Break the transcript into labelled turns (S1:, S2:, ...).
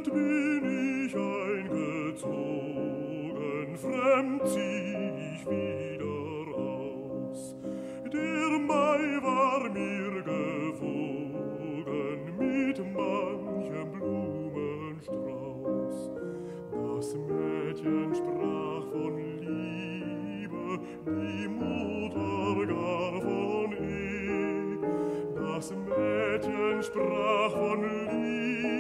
S1: fremd bin ich eingezogen, fremd zieh ich wieder aus. Der Mai war mir gewogen mit manchem Blumenstrauß. Das Mädchen sprach von Liebe, die Mutter gar von Das Mädchen sprach von Liebe,